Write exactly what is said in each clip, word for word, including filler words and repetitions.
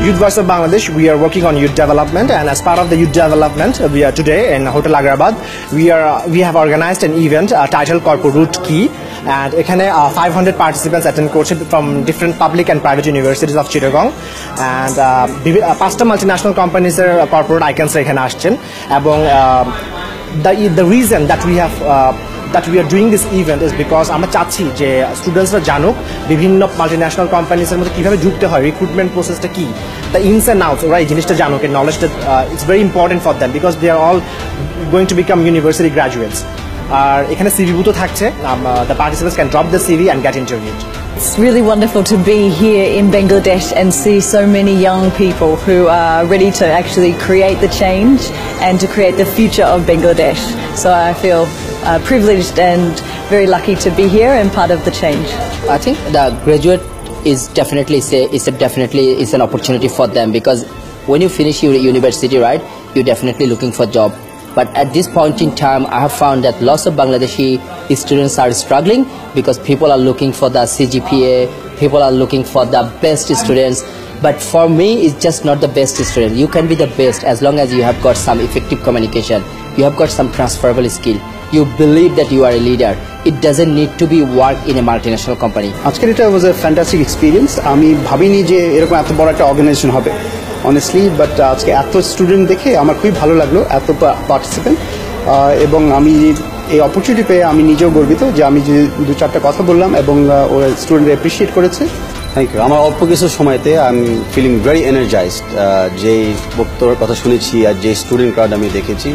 Youth Voice of Bangladesh, we are working on youth development, and as part of the youth development, we are today in Hotel Agrabad. We are we have organized an event uh, titled Corpo-Route Key, and ekhane uh, five hundred participants attend course from different public and private universities of Chittagong, and uh, pasta multinational companies er corporate icons ekhane ashchen, ebong uh, the the reason that we have uh, that we are doing this event is because আমরা চাচ্ছি যে স্টুডেন্টসরা জানুক বিভিন্ন multinational কোম্পানিজের মধ্যে কিভাবে ঢুকতে হয়, recruitment প্রসেসটা কি, দ্য ইনস অ্যান্ড আউটস, ওরা এই জিনিসটা জানুক, এর নলেজটা it's very important for them because they are all going to become university graduates. আর এখানে সিভি বুথও থাকছে, the participants can drop the CV and get interviewed. It's really wonderful to be here in Bangladesh and see so many young people who are ready to actually create the change and to create the future of Bangladesh. So I feel uh, privileged and very lucky to be here and part of the change. I think the graduate is definitely say is a definitely is an opportunity for them, because when you finish your university, right, you're definitely looking for a job. But at this point in time, I have found that lots of Bangladeshi students are struggling because people are looking for the C G P A, people are looking for the best students. But for me, it's just not the best student. You can be the best as long as you have got some effective communication. You have got some transferable skill. You believe that you are a leader. It doesn't need to be work in a multinational company. আজকের এটা was a fantastic experience. আমি ভাবিনি যে এরকম এত বড় একটা organisation হবে honestly, বাট আজকে এত স্টুডেন্ট দেখে আমার খুবই ভালো লাগলো, এত পার্টিসিপেন্ট, এবং আমি এই অপরচুনিটি পেয়ে আমি নিজেও গর্বিত যে আমি যে দু চারটা কথা বললাম এবং ওরা স্টুডেন্ট অ্যাপ্রিসিয়েট করেছে। Thank you. আমার অল্প কিছু সময়তে I am feeling very energized. যে বক্তব্যের কথা শুনেছি আর যে স্টুডেন্ট ক্রাউড আমি দেখেছি,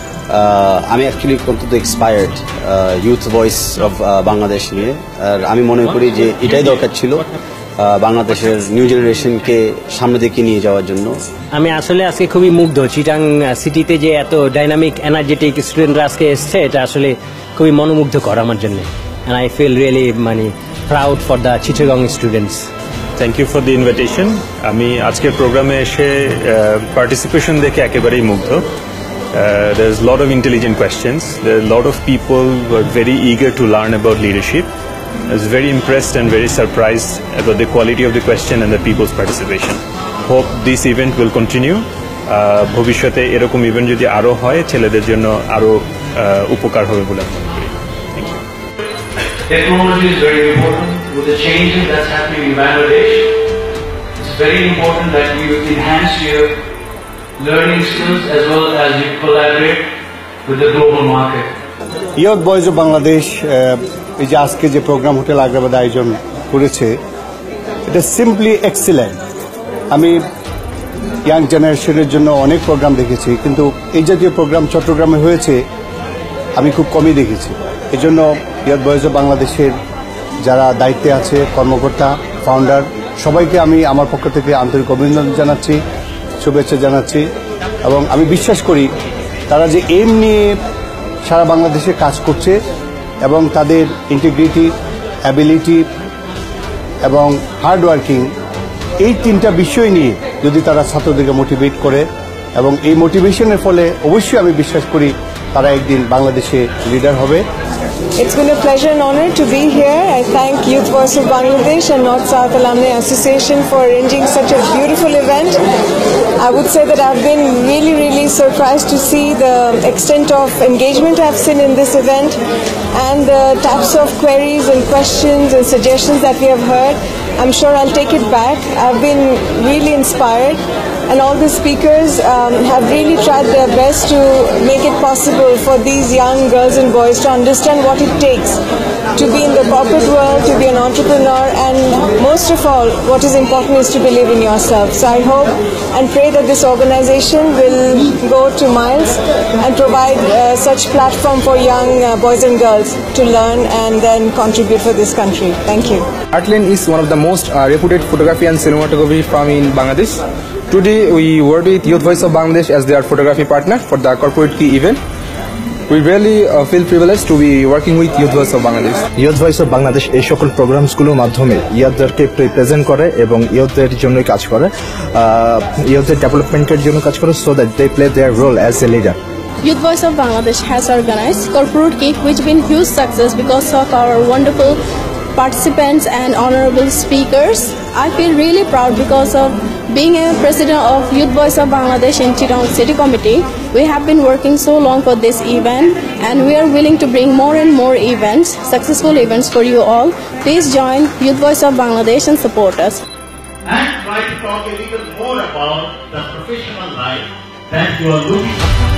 আমি অ্যাকচুয়ালি অত্যন্ত expired youth voice of Bangladesh নিয়ে। আর আমি মনে করি যে এটাই দরকার ছিল বাংলাদেশের নিউ জেনারেশনকে সামনে দিকে নিয়ে যাওয়ার জন্য। আমি আসলে আজকে খুবই মুগ্ধ, চিটাং সিটিতে যে এত ডাইনামিক এনার্জেটিক স্টুডেন্টরা আজকে এসছে, এটা আসলে খুবই মনোমুগ্ধকর আমার জন্য। and I feel really মানে proud for the Chittagong students. Thank you for the invitation. আমি আজকের প্রোগ্রামে এসে পার্টিসিপেশন দেখে একেবারেই মুগ্ধ। Uh, there's a lot of intelligent questions. There are a lot of people who are very eager to learn about leadership. I was very impressed and very surprised about the quality of the question and the people's participation. Hope this event will continue. ভবিষ্যতে এরকম event যদি আরো হয়, ছেলেদের জন্য আরো উপকার হবে বলে মনে করি। Thank you. Technology is very important. With the changes that's happening in Bangladesh, it's very important that you enhance your learning skills as well as you collaborate with the global market. Youth Voice of Bangladesh এই যে আজকে যে programme hotel Agrabad আয়োজন করেছে, এটা simply excellent. আমি young জেনারেশনের জন্য অনেক প্রোগ্রাম দেখেছি, কিন্তু এই জাতীয় প্রোগ্রাম চট্টগ্রামে হয়েছে আমি খুব কমই দেখেছি। এই জন্য ইয়ুথ ভয়েস অফ বাংলাদেশের যারা দায়িত্বে আছে, কর্মকর্তা, ফাউন্ডার, সবাইকে আমি আমার পক্ষ থেকে আন্তরিক অভিনন্দন জানাচ্ছি, শুভেচ্ছা জানাচ্ছি। এবং আমি বিশ্বাস করি তারা যে এম নিয়ে সারা বাংলাদেশে কাজ করছে এবং তাদের ইন্টিগ্রিটি, অ্যাবিলিটি এবং হার্ডওয়ার্কিং, এই তিনটা বিষয় নিয়ে যদি তারা ছাত্রদেরকে মোটিভেট করে, এবং এই মোটিভেশনের ফলে অবশ্যই আমি বিশ্বাস করি তারা একদিন বাংলাদেশে লিডার হবে। It's been a pleasure and honor to be here. I thank Youth Voice of Bangladesh and North-South Alumni Association for arranging such a beautiful event. I would say that I've been really, really surprised to see the extent of engagement I've seen in this event and the types of queries and questions and suggestions that we have heard. I'm sure I'll take it back. I've been really inspired, and all the speakers um, have really tried their best to make it possible for these young girls and boys to understand what it takes to be in the corporate world, to be an entrepreneur, and most of all, what is important is to believe in yourself. So I hope and pray that this organization will go to miles and provide uh, such platform for young uh, boys and girls to learn and then contribute for this country. Thank you. Artline is one of the most uh, reputed photography and cinematography firm in Bangladesh. Today we work with Youth Voice of Bangladesh as their photography partner for the Corpo-Route Key event. We really uh, feel privileged to be working with Youth Voice of Bangladesh. Youth Voice of Bangladesh এই সকল প্রোগ্রামসগুলোর মাধ্যমে ইয়ুথদেরকে present করে এবং ইয়ুথদের জন্য কাজ করে, ইয়ুথদের ডেভেলপমেন্টের জন্য কাজ করে, so that they play their role as a leader. Youth Voice of Bangladesh has organized Corpo-Route Key, which been huge success because of our wonderful participants and honorable speakers. I feel really proud because of Being a president of Youth Voice of Bangladesh in Chittagong City Committee, we have been working so long for this event, and we are willing to bring more and more events, successful events for you all. Please join Youth Voice of Bangladesh and support us. And try to talk a little more about the professional life that you are looking for.